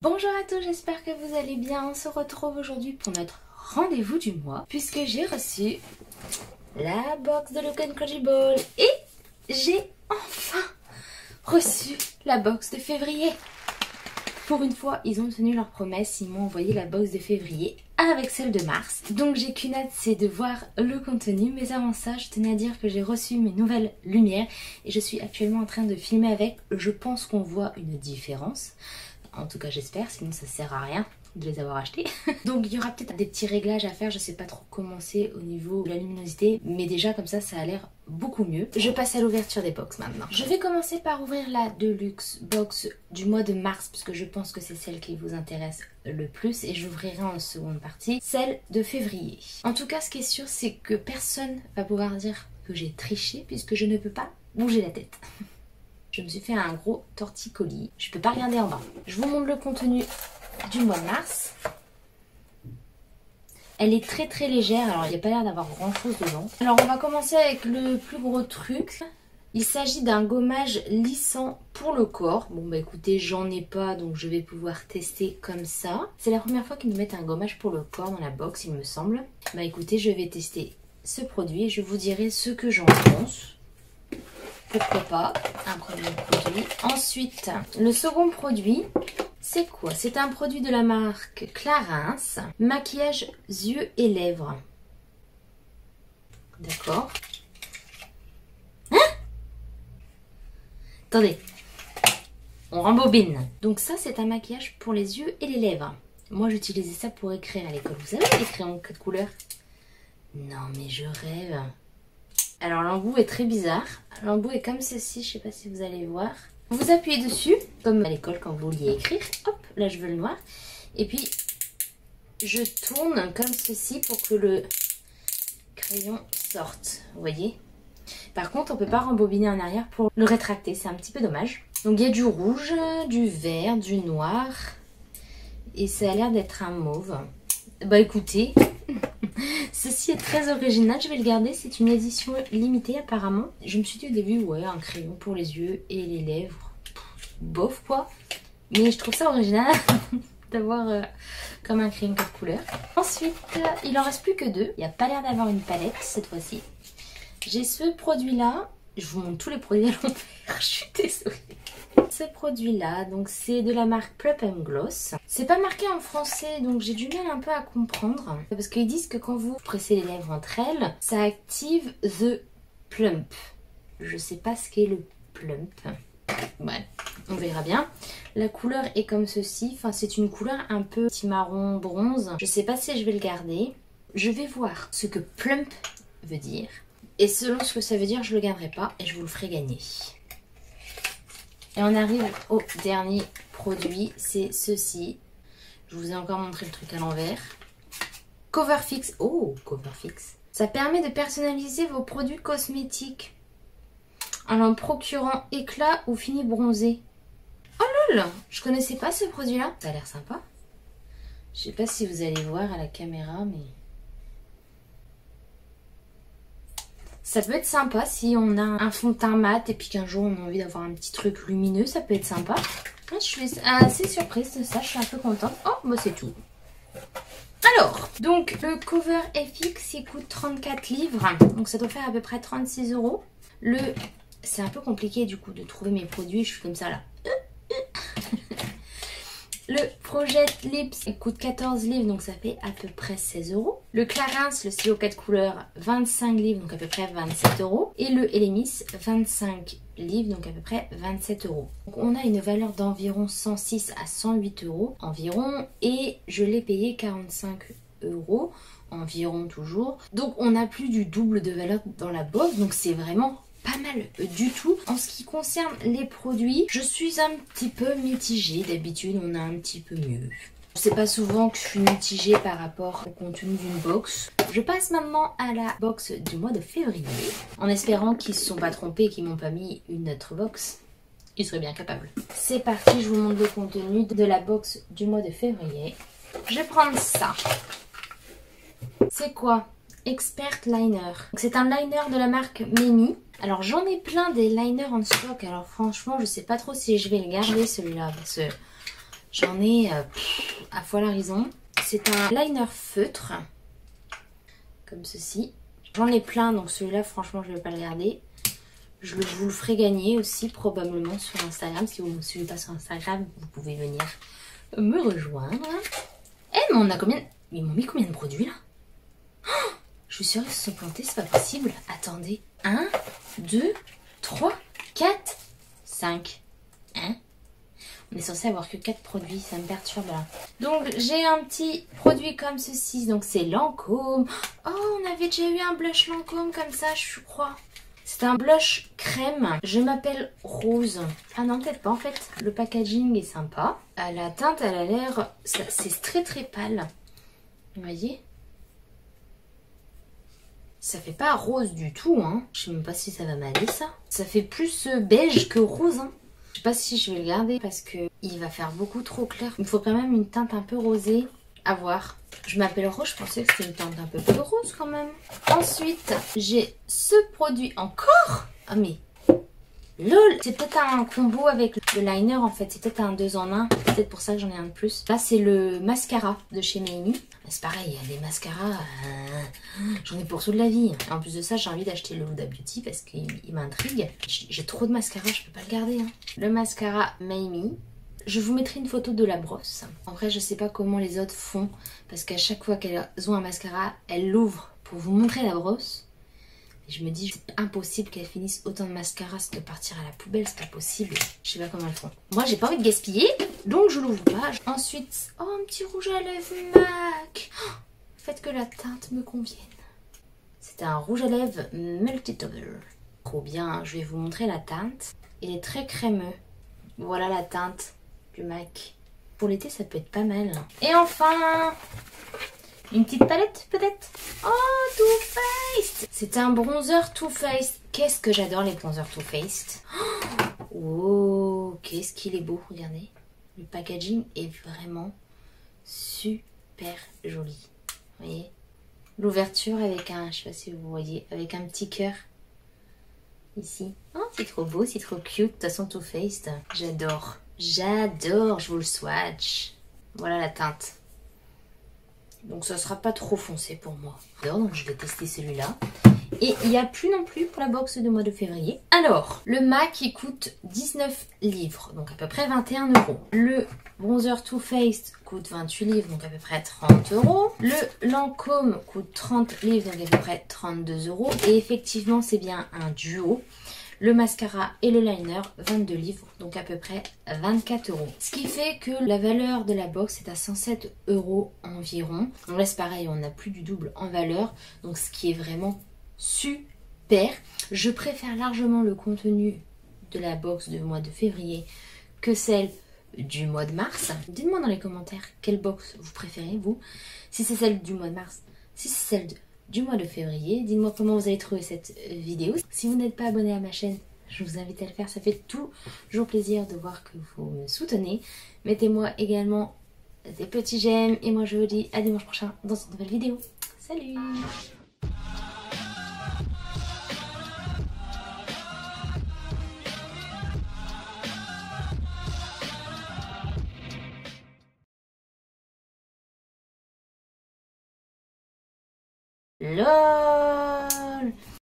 Bonjour à tous, j'espère que vous allez bien. On se retrouve aujourd'hui pour notre rendez-vous du mois puisque j'ai reçu la box de Look & Credible et j'ai enfin reçu la box de février. Pour une fois, ils ont tenu leur promesse, ils m'ont envoyé la box de février avec celle de mars. Donc j'ai qu'une hâte, c'est de voir le contenu. Mais avant ça, je tenais à dire que j'ai reçu mes nouvelles lumières et je suis actuellement en train de filmer avec. Je pense qu'on voit une différence. En tout cas j'espère, sinon ça sert à rien de les avoir achetés. Donc il y aura peut-être des petits réglages à faire, je sais pas trop comment c'est au niveau de la luminosité, mais déjà comme ça a l'air beaucoup mieux. Je passe à l'ouverture des box maintenant. Je vais commencer par ouvrir la Deluxe Box du mois de mars, puisque je pense que c'est celle qui vous intéresse le plus, et j'ouvrirai en seconde partie celle de février. En tout cas ce qui est sûr, c'est que personne va pouvoir dire que j'ai triché, puisque je ne peux pas bouger la tête. Je me suis fait un gros torticolis. Je peux pas regarder en bas. Je vous montre le contenu du mois de mars. Elle est très légère. Alors, il n'y a pas l'air d'avoir grand chose dedans. Alors, on va commencer avec le plus gros truc. Il s'agit d'un gommage lissant pour le corps. Bon, bah écoutez, j'en ai pas, donc je vais pouvoir tester comme ça. C'est la première fois qu'ils nous mettent un gommage pour le corps dans la box, il me semble. Bah écoutez, je vais tester ce produit et je vous dirai ce que j'en pense. Pourquoi pas, un premier produit. Ensuite, le second produit, c'est quoi? C'est un produit de la marque Clarins, maquillage yeux et lèvres. D'accord. Hein? Attendez, on rembobine. Donc ça, c'est un maquillage pour les yeux et les lèvres. Moi, j'utilisais ça pour écrire à l'école. Vous savez, les crayons 4 couleurs? Non, mais je rêve. Alors l'embout est très bizarre. L'embout est comme ceci, je sais pas si vous allez voir. Vous appuyez dessus, comme à l'école quand vous vouliez écrire. Hop, là je veux le noir. Et puis je tourne comme ceci pour que le crayon sorte. Vous voyez? Par contre, on peut pas rembobiner en arrière pour le rétracter. C'est un petit peu dommage. Donc il y a du rouge, du vert, du noir. Et ça a l'air d'être un mauve. Bah écoutez... Ceci est très original, je vais le garder, c'est une édition limitée apparemment. Je me suis dit au début, ouais, un crayon pour les yeux et les lèvres, bof quoi. Mais je trouve ça original d'avoir comme un crayon 4 couleurs. Ensuite, il en reste plus que 2. Il n'y a pas l'air d'avoir une palette cette fois-ci. J'ai ce produit-là, je vous montre tous les produits à l'envers, je suis désolée. Ce produit là, donc c'est de la marque Plump & Gloss. C'est pas marqué en français, donc j'ai du mal un peu à comprendre. Parce qu'ils disent que quand vous pressez les lèvres entre elles, ça active the plump. Je sais pas ce qu'est le plump. Ouais, on verra bien. La couleur est comme ceci. Enfin, c'est une couleur un peu petit marron bronze. Je sais pas si je vais le garder. Je vais voir ce que plump veut dire. Et selon ce que ça veut dire, je le garderai pas et je vous le ferai gagner. Et on arrive au dernier produit, c'est ceci. Je vous ai encore montré le truc à l'envers. Coverfix. Oh, Coverfix. Ça permet de personnaliser vos produits cosmétiques en leur procurant éclat ou fini bronzé. Oh lol, je connaissais pas ce produit-là. Ça a l'air sympa. Je sais pas si vous allez voir à la caméra, mais... Ça peut être sympa si on a un fond de teint mat et puis qu'un jour on a envie d'avoir un petit truc lumineux, ça peut être sympa. Je suis assez surprise de ça, je suis un peu contente. Oh, bah c'est tout. Alors, donc le Cover FX il coûte 34 livres, donc ça doit faire à peu près 36 €. C'est un peu compliqué du coup de trouver mes produits, je suis comme ça là. Le Project Lips il coûte 14 livres, donc ça fait à peu près 16 €. Le Clarins, le stylo 4 couleurs, 25 livres, donc à peu près 27 €. Et le Elemis, 25 livres, donc à peu près 27 €. Donc on a une valeur d'environ 106 à 108 € environ. Et je l'ai payé 45 € environ toujours. Donc on a plus du double de valeur dans la box, donc c'est vraiment... pas mal du tout. En ce qui concerne les produits, je suis un petit peu mitigée. D'habitude, on a un petit peu mieux. C'est pas souvent que je suis mitigée par rapport au contenu d'une box. Je passe maintenant à la box du mois de février. En espérant qu'ils se sont pas trompés et qu'ils m'ont pas mis une autre box. Ils seraient bien capables. C'est parti, je vous montre le contenu de la box du mois de février. Je vais prendre ça. C'est quoi? Expert Liner. C'est un liner de la marque Memi. Alors j'en ai plein des liners en stock. Alors franchement je sais pas trop si je vais le garder celui-là. Parce que J'en ai à fois l'horizon. C'est un liner feutre. Comme ceci. J'en ai plein, donc celui-là, franchement, je ne vais pas le garder. Je vous le ferai gagner aussi, probablement, sur Instagram. Si vous ne me suivez pas sur Instagram, vous pouvez venir me rejoindre. Eh, mais on a combien... Ils m'ont mis combien de produits, là? Oh, je suis sûre qu'ils se sont plantés, c'est pas possible. Attendez. 1, 2, 3, 4, 5. Hein? On est censé avoir que 4 produits, ça me perturbe là. Donc j'ai un petit produit comme ceci, donc c'est Lancôme. Oh, on avait déjà eu un blush Lancôme comme ça, je crois. C'est un blush crème. Je m'appelle Rose. Ah non, peut-être pas en fait. Le packaging est sympa. La teinte, elle a l'air... C'est très très pâle. Vous voyez? Ça fait pas rose du tout, hein. Je sais même pas si ça va m'aller ça. Ça fait plus beige que rose, hein. Je sais pas si je vais le garder parce que il va faire beaucoup trop clair. Il me faut quand même une teinte un peu rosée. À voir. Je m'appelle Rose, je pensais que c'était une teinte un peu plus rose quand même. Ensuite, j'ai ce produit encore. Ah mais, lol, c'est peut-être un combo avec le liner en fait. C'est peut-être un 2 en 1. C'est peut-être pour ça que j'en ai un de plus. Là, c'est le mascara de chez Meimi. C'est pareil, il y a des mascaras. J'en ai pour toute la vie. En plus de ça, j'ai envie d'acheter le Huda Beauty parce qu'il m'intrigue. J'ai trop de mascara, je peux pas le garder. Hein. Le mascara Meimi. Je vous mettrai une photo de la brosse. En vrai, je sais pas comment les autres font. Parce qu'à chaque fois qu'elles ont un mascara, elles l'ouvrent pour vous montrer la brosse. Et je me dis, c'est impossible qu'elles finissent autant de mascara, c'est de partir à la poubelle, c'est pas possible. Je sais pas comment elles font. Moi, j'ai pas envie de gaspiller, donc je l'ouvre pas. Ensuite, oh, un petit rouge à lèvres MAC. Oh, faites que la teinte me convienne. C'est un rouge à lèvres Multitoner. Trop bien, je vais vous montrer la teinte. Il est très crémeux. Voilà la teinte du MAC. Pour l'été, ça peut être pas mal. Et enfin, une petite palette peut-être. Oh, Too Faced. C'est un bronzer Too Faced. Qu'est-ce que j'adore les bronzers Too Faced. Oh, qu'est-ce qu'il est beau, regardez. Le packaging est vraiment super joli. Vous voyez, l'ouverture avec un, je sais pas si vous voyez, avec un petit cœur. Ici. Oh, c'est trop beau, c'est trop cute. De toute façon, Too Faced, j'adore. J'adore, je vous le swatch. Voilà la teinte. Donc ça sera pas trop foncé pour moi. Donc je vais tester celui-là. Et il n'y a plus non plus pour la box du mois de février. Alors, le MAC il coûte 19 livres, donc à peu près 21 €. Le bronzer Too Faced coûte 28 livres, donc à peu près 30 €. Le Lancôme coûte 30 livres, donc à peu près 32 €. Et effectivement, c'est bien un duo. Le mascara et le liner, 22 livres, donc à peu près 24 €. Ce qui fait que la valeur de la box est à 107 € environ. Donc là, c'est pareil, on n'a plus du double en valeur, donc ce qui est vraiment super. Je préfère largement le contenu de la box du mois de février que celle du mois de mars. Dites-moi dans les commentaires quelle box vous préférez, vous. Si c'est celle du mois de mars, si c'est celle du mois de février. Dites-moi comment vous avez trouvé cette vidéo. Si vous n'êtes pas abonné à ma chaîne, je vous invite à le faire. Ça fait toujours plaisir de voir que vous me soutenez. Mettez-moi également des petits j'aime. Et moi, je vous dis à dimanche prochain dans une nouvelle vidéo. Salut! Lol.